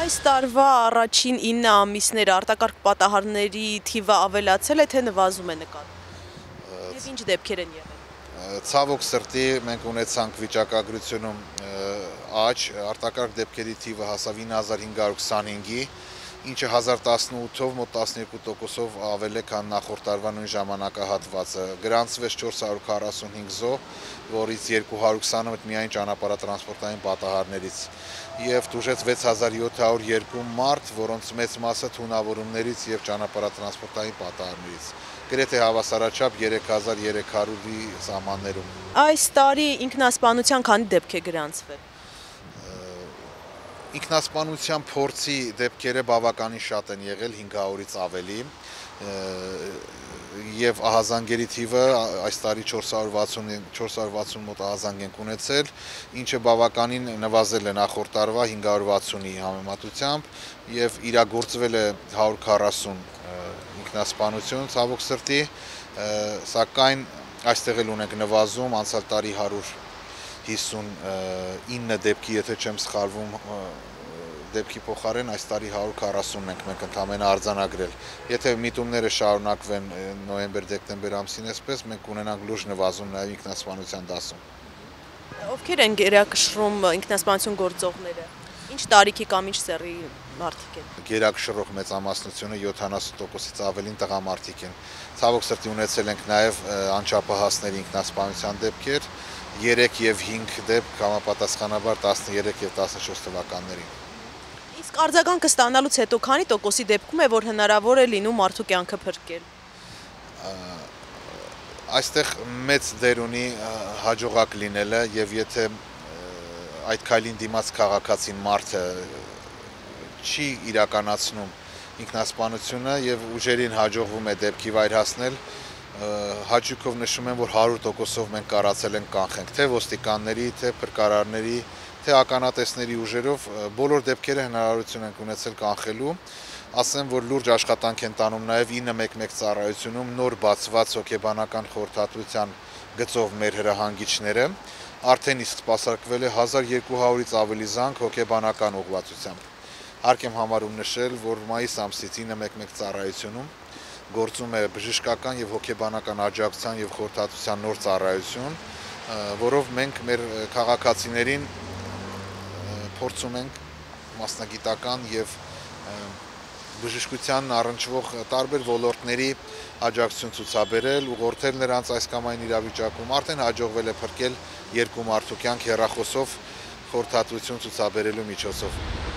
Այս տարվա առաջին 9 ամիսները արտակարգ պատահարների թիվը ավելացել է, թե նվազում է նկատվում։ Եվ ինչ դեպքեր են եղել։ Ցավոք սրտի մենք ունեցանք վիճակագրությունում աճ, արտակարգ դեպքերի թիվը հասավ 9525-ի, ինչը 1018-ով մոտ 12%-ով ավել է, քան նախորդ տարվա նույն ժամանակահատվածը։ Գրանցվեց 445 զոհ, որից 220-ը միայն ճանապարհատրանսպորտային պատահարներից եւ տուժեց 6702 մարդ, որոնց մեծ մասը թունավորումներից եւ ճանապարհատրանսպորտային պատահարներից։ Գրեթե հավասարաչափ 3300-ի սահմաններում։ Այս տարի ինքնասպանության քանի դեպք է գրանցվել։ Ինքնասպանության փորձի դեպքերը բավականին շատ են եղել, 500-ից ավելի, եւ ահազանգերի թիվը այս տարի 460 մոտ ահազանգ ենք ունեցել, ինչը բավականին նվազել է նախորդ տարվա 560-ի համեմատությամբ եւ իրագործվել է 140 ինքնասպանություն, ցավոք սրտի, սակայն այստեղ էլ ունենք նվազում, անցյալ տարի 159 դեպքի, եթե չեմ սխալվում, դեպքի փոխարեն այս տարի 140-ն ենք մենք ընդամենը արձանագրել։ Եթե միտումները շարունակվեն նոյեմբեր-դեկտեմբեր ամսին այսպես, մենք ունենանք լուրջ նվազում նաև ինքնասպանության դասում։ Ովքեր են գերակշռում ինքնասպանություն գործողները։ Ինչ տարիքի կամ ինչ սեռի մարդիկ են։ Գերակշռող մեծամասնությունը 70%-ից ավելին տղամարդիկ են։ Ցավոք սրտի ունեցել ենք նաև անչափահասների ինքնասպանության դեպքեր, 3 եւ 5 դեպք համապատասխանաբար 13 եւ 14 թվականներին։ Իսկ արձագանքը ստանալուց հետո քանի տոկոսի դեպքում է, որ հնարավոր է լինում մարդու կյանքը փրկել։ Այստեղ մեծ դեր ունի հաջողակ լինելը եւ եթե այդ քայլին դիմաց քաղաքացին մարդը չի իրականացնում ինքնասպանությունը եւ ուժերին հաջողվում է դեպքի վայր հասնել, հաճույքով նշում եմ, որ 100%-ով մենք կարացել ենք կանխենք թե ոստիկանների, թե փրկարարների, թե ականատեսների ուժերով բոլոր դեպքերը հնարավորություն ենք ունեցել կանխելու։ Ասեմ, որ լուրջ աշխատանք են տանում նաև 911 ծառայությունում նոր բացված հոգեբանական խորհրդատվության գծով մեր հրահանգիչները, արդեն իսկ սպասարկվել է 1200-ից ավելի զանգ հոգեբանական ուղղվածությամբ։ Հարկ եմ համարում նշել, որ մայիս ամսից 911 ծառայությունում գործում է բժշկական եւ հոգեբանական աջակցության եւ խորհրդատվության նոր ծառայություն, որով մենք մեր քաղաքացիներին փորձում ենք մասնագիտական եւ բժշկությանն առնչվող տարբեր ոլորտների աջակցություն ցուցաբերել, ուղղորդել նրանց այս կամ այն իրավիճակում, արդեն հաջողվել է փրկել 2 մարդու կյանք հեռախոսով խորհրդատվություն ցուցաբերելու միջոցով։